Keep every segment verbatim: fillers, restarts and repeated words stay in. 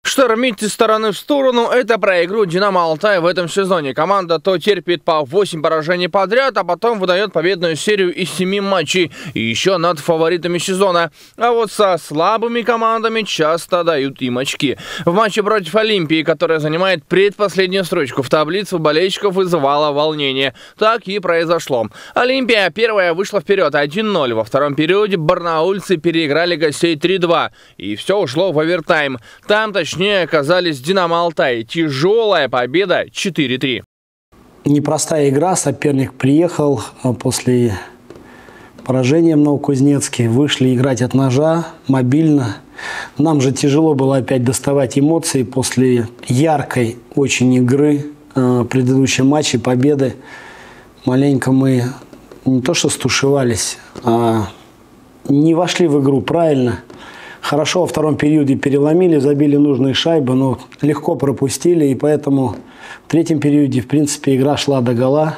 Штормить из стороны в сторону – это про игру «Динамо Алтай» в этом сезоне. Команда то терпит по восемь поражений подряд, а потом выдает победную серию из семи матчей. И еще над фаворитами сезона. А вот со слабыми командами часто дают им очки. В матче против Олимпии, которая занимает предпоследнюю строчку в таблице, у болельщиков вызывало волнение. Так и произошло. Олимпия первая вышла вперед один ноль. Во втором периоде барнаульцы переиграли гостей три-два. И все ушло в овертайм. Там точнее оказались «Динамо Алтай». Тяжелая победа четыре-три. Непростая игра. Соперник приехал после поражения в Новокузнецке. Вышли играть от ножа, мобильно. Нам же тяжело было опять доставать эмоции после яркой очень игры в предыдущем матче, победы. Маленько мы не то что стушевались, а не вошли в игру правильно. Хорошо во втором периоде переломили, забили нужные шайбы, но легко пропустили. И поэтому в третьем периоде, в принципе, игра шла догола.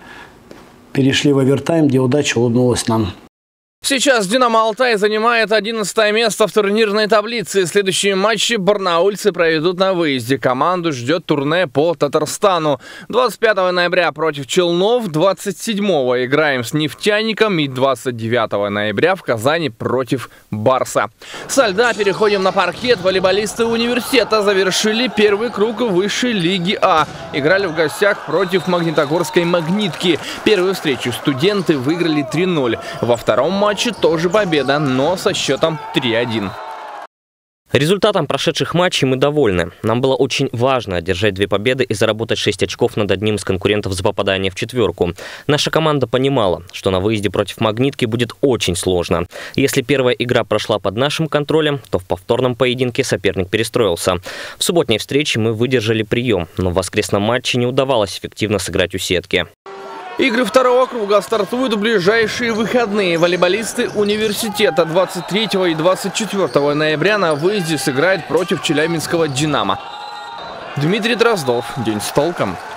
Перешли в овертайм, где удача улыбнулась нам. Сейчас «Динамо Алтай» занимает одиннадцатое место в турнирной таблице. Следующие матчи барнаульцы проведут на выезде. Команду ждет турне по Татарстану. двадцать пятого ноября против Челнов, двадцать седьмого играем с Нефтяником и двадцать девятого ноября в Казани против Барса. Со льда переходим на паркет. Волейболисты университета завершили первый круг высшей лиги А. Играли в гостях против Магнитогорской «Магнитки». Первую встречу студенты выиграли три ноль. Во втором матче тоже победа, но со счетом три-один. Результатом прошедших матчей мы довольны. Нам было очень важно одержать две победы и заработать шесть очков над одним из конкурентов за попадание в четверку. Наша команда понимала, что на выезде против «Магнитки» будет очень сложно. Если первая игра прошла под нашим контролем, то в повторном поединке соперник перестроился. В субботней встрече мы выдержали прием, но в воскресном матче не удавалось эффективно сыграть у сетки. Игры второго круга стартуют в ближайшие выходные. Волейболисты университета двадцать третьего и двадцать четвёртого ноября на выезде сыграют против челябинского «Динамо». Дмитрий Дроздов. День с толком.